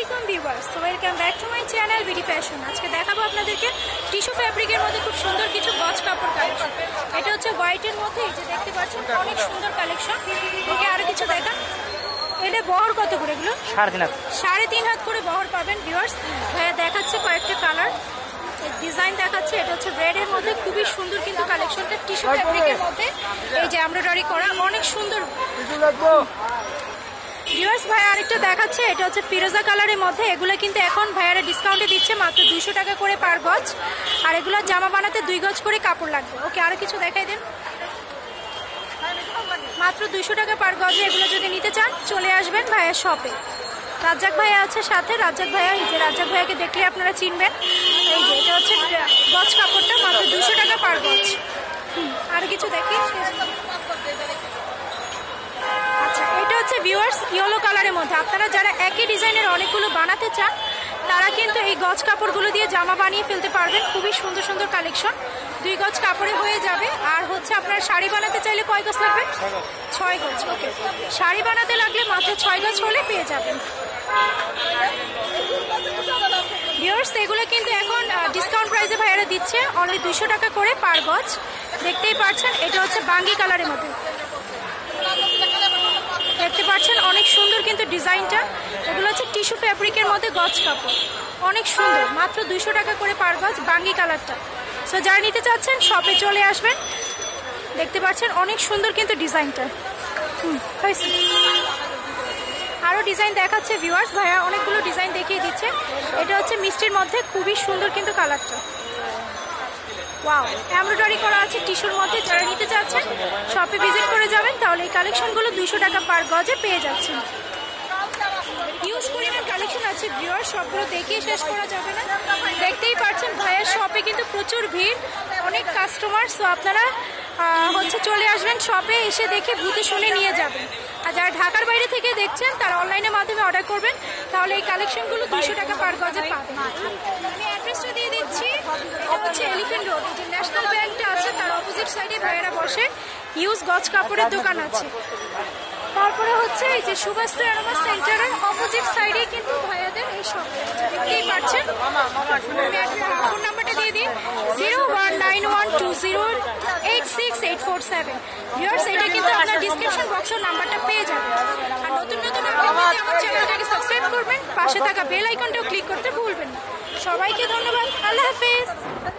আলাইকুম viewers, welcome back to my channel BD fashion. আজকে দেখাবো আপনাদেরকে টিস্যু ফ্যাব্রিকের মধ্যে খুব সুন্দর কিছু গজ কাপড় কালেকশন। এটা হচ্ছে হোয়াইটের মধ্যে, এই যে দেখতে পাচ্ছেন অনেক সুন্দর কালেকশন। ওকে আরো কিছু দেখান। এটা বহর কত করে? এগুলো 3.5 হাত করে বহর পাবেন ভিউয়ার্স। ভাইয়া দেখাচ্ছে কয়েকটা কালার ডিজাইন দেখাচ্ছে। এটা হচ্ছে রেডের মধ্যে, খুবই সুন্দর কিন্তু কালেকশনটা টিস্যু ফ্যাব্রিকের মধ্যে। এই যে এমব্রয়ডারি করা অনেক সুন্দর ভিউয়ার্স। ভাই আরেকটা দেখাচ্ছে, এটা হচ্ছে ফিরোজা কালারের মধ্যে। এগুলো কিন্তু এখন ভাইয়ারা ডিসকাউন্টে দিচ্ছে মাত্র 200 টাকা করে পার গজ। আর এগুলো জামা বানাতে 2 গজ করে কাপড় লাগবে। ওকে আরো কিছু দেখাই দেন। মাত্র 200 টাকা পার গজে এগুলো যদি নিতে চান চলে আসবেন ভাইয়ার শপে। রাজ্জাক ভাইয়া আছে সাথে। রাজ্জাক ভাইয়া, এই যে রাজ্জাক ভাইয়াকে দেখলে আপনারা চিনবেন। এই যে এটা হচ্ছে গজ কাপড়টা মাত্র 200 টাকা পার গজ। আর কিছু দেখি। আচ্ছা, এটা হচ্ছে ভিউয়ার্স ইয়েলো কালারের মধ্যে। আপনারা যারা একই ডিজাইনের অনেকগুলো বানাতে চান তারা কিন্তু এই গজ কাপড়গুলো দিয়ে জামা বানিয়ে ফেলতে পারবেন। খুবই সুন্দর সুন্দর কালেকশন, 2 গজ কাপড়ে হয়ে যাবে। আর হচ্ছে আপনারা শাড়ি বানাতে চাইলে কয় গজ লাগবে? 6 গজ। ওকে, শাড়ি বানাতে লাগলে মাত্র 6 গজ হলে পেয়ে যাবেন ভিউয়ার্স। এগুলো কিন্তু এখন ডিসকাউন্ট প্রাইসে ভাইয়ারা দিচ্ছে অনলি 200 টাকা করে পার গজ। দেখতেই পাচ্ছেন এটা হচ্ছে বাঙ্গি কালারের মধ্যে, দেখতে পাচ্ছেন অনেক সুন্দর কিন্তু ডিজাইনটা। এগুলো হচ্ছে টিস্যু ফ্যাব্রিকের মধ্যে গজ কাপড়, অনেক সুন্দর। মাত্র 200 টাকা করে পার গজ বাঙ্গি কালারটা। সো যারা নিতে চাচ্ছেন শপে চলে আসবেন। দেখতে পাচ্ছেন অনেক সুন্দর কিন্তু ডিজাইনটা। আরও ডিজাইন দেখাচ্ছে ভিউয়ার্স। ভাইয়া অনেকগুলো ডিজাইন দেখিয়ে দিচ্ছে। এটা হচ্ছে মিষ্টির মধ্যে, খুবই সুন্দর কিন্তু কালারটা। ওয়াও, এমব্রয়ডারি করা আছে টিস্যুর মধ্যে। যারা নিতে চাচ্ছেন শপে ভিজিট করে যাবেন, তাহলে এই কালেকশনগুলো 200 টাকা পার গজে পেয়ে যাচ্ছেন। হিউজ পরিমাণ কালেকশন আছে ভিউয়ার, সবগুলো দেখিয়ে শেষ করা যাবে না। দেখতেই পাচ্ছেন ভাইয়ের শপে কিন্তু প্রচুর ভিড়, অনেক কাস্টমার। সো আপনারা হচ্ছে চলে আসবেন শপে, এসে দেখে বুঝে শুনে নিয়ে যাবেন। আর যারা ঢাকার বাইরে থেকে দেখছেন তারা অনলাইনের মাধ্যমে অর্ডার করবেন, তাহলে এই কালেকশনগুলো 200 টাকা পার গজে পাবেন। আমি অ্যাড্রেসটা দিয়ে দিচ্ছি। এটা হচ্ছে এলিফ্যান্ট রোড, যে ন্যাশনাল ব্যাংকটা আছে তার অপোজিট সাইডে ভাইয়েরা বসে। হিউজ গজ কাপড়ের দোকান আছে। তারপরে হচ্ছে এই যে সুভাষ অ্যারোমা সেন্টারের অপোজিট সাইডে কিন্তু ভাইয়াদের এই শপ। দেখতেই পাচ্ছেন। ফোন নাম্বারটা দিয়ে দিন 0191208687। ভিউয়ার্স, এটা কিন্তু আপনার ডিসক্রিপশন বক্সের নাম্বারটা পেয়ে যাবেন। আর নতুন নতুন আপডেট আমার চ্যানেলটাকে সাবস্ক্রাইব করবেন, পাশে থাকা বেল আইকনটাও ক্লিক করতে ভুলবেন না। সবাইকে ধন্যবাদ, আল্লাহ হাফেজ।